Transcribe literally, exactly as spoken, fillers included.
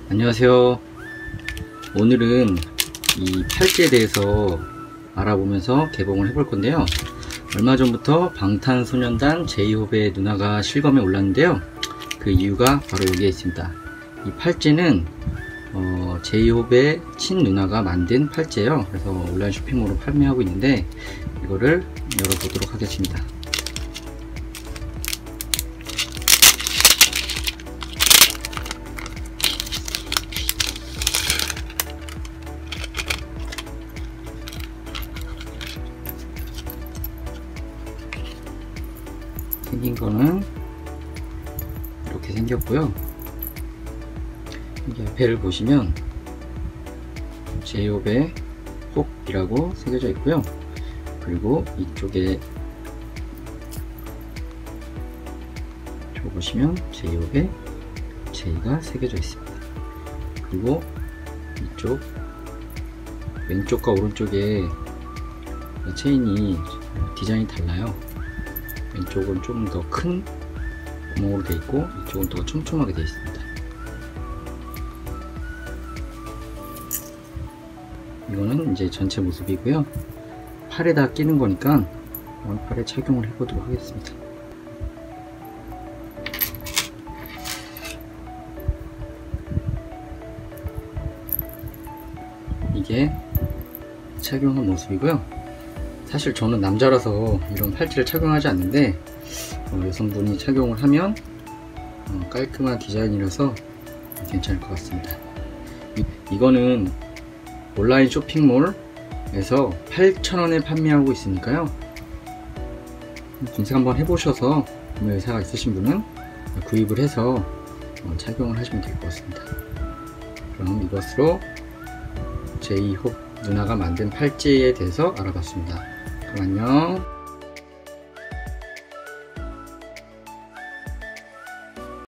안녕하세요. 오늘은 이 팔찌에 대해서 알아보면서 개봉을 해볼 건데요. 얼마 전부터 방탄소년단 제이홉의 누나가 실검에 올랐는데요. 그 이유가 바로 여기에 있습니다. 이 팔찌는 어, 제이홉의 친누나가 만든 팔찌예요. 그래서 온라인 쇼핑몰로 판매하고 있는데 이거를 열어보도록 하겠습니다. 생긴 거는 이렇게 생겼고요. 여기 앞에를 보시면 제이홉의 홉이라고 새겨져 있고요. 그리고 이쪽에 저 보시면 제이홉의 제이가 새겨져 있습니다. 그리고 이쪽 왼쪽과 오른쪽에 체인이 디자인이 달라요. 왼쪽은 좀 더 큰 구멍으로 되어 있고 이쪽은 더 촘촘하게 되어 있습니다. 이거는 이제 전체 모습이고요. 팔에다 끼는 거니까 팔에 착용을 해보도록 하겠습니다. 이게 착용한 모습이고요. 사실 저는 남자라서 이런 팔찌를 착용하지 않는데 어, 여성분이 착용을 하면 어, 깔끔한 디자인이라서 괜찮을 것 같습니다. 이, 이거는 온라인 쇼핑몰에서 팔천 원에 판매하고 있으니까요. 검색 한번 해보셔서 구매 의사가 있으신 분은 구입을 해서 어, 착용을 하시면 될 것 같습니다. 그럼 이것으로 제이홉 누나가 만든 팔찌에 대해서 알아봤습니다. 그럼 안녕.